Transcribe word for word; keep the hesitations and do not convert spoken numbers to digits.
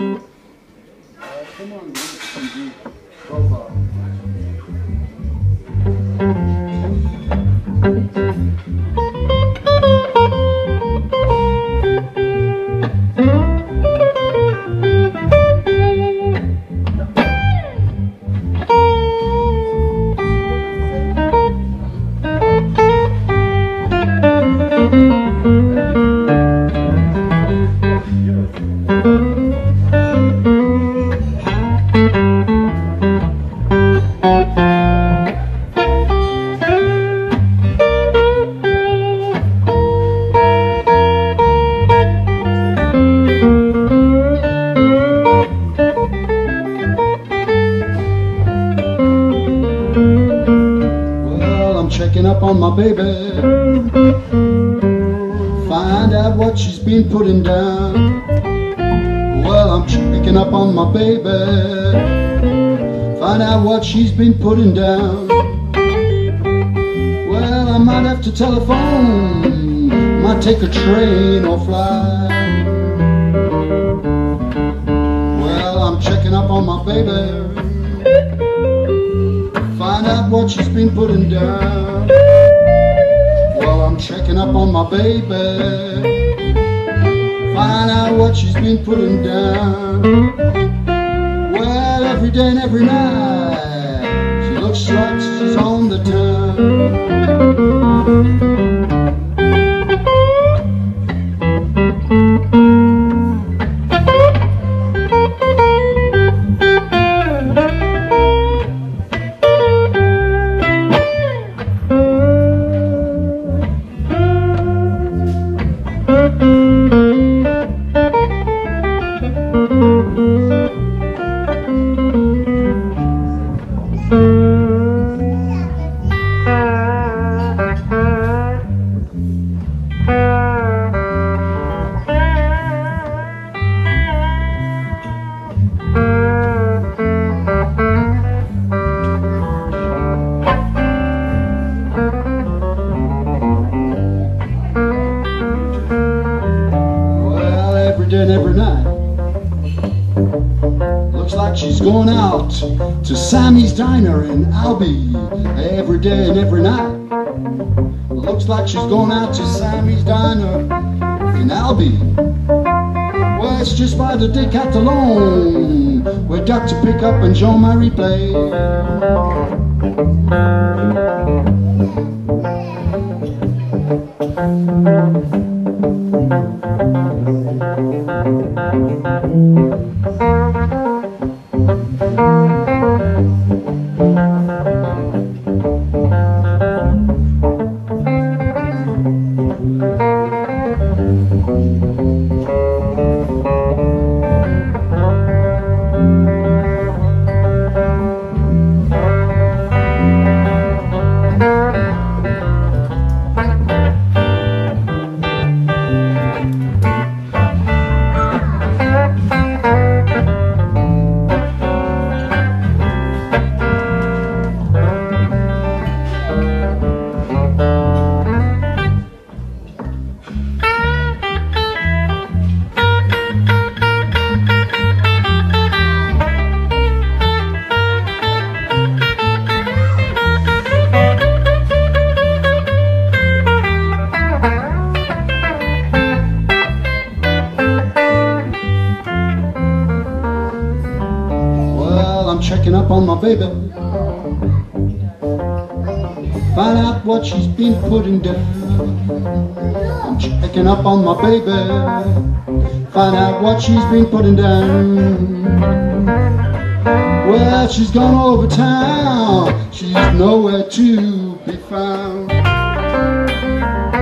Come on, man. Profile. On my baby, find out what she's been putting down. Well, I'm checking up on my baby, find out what she's been putting down. Well, I might have to telephone, might take a train or fly. Well, I'm checking up on my baby, find out what she's been putting down. Well, I'm checking up on my baby, find out what she's been putting down. Well, every day and every night, she looks like she's on the town. Going out to Sammy's Diner in Albi every day and every night. Looks like she's going out to Sammy's Diner in Albi. Well, it's just by the Decathlon where Doctor Pickup and Jean-Marie play. Checking up on my baby, find out what she's been putting down. I'm checking up on my baby, find out what she's been putting down. Well, she's gone all over town, she's nowhere to be found.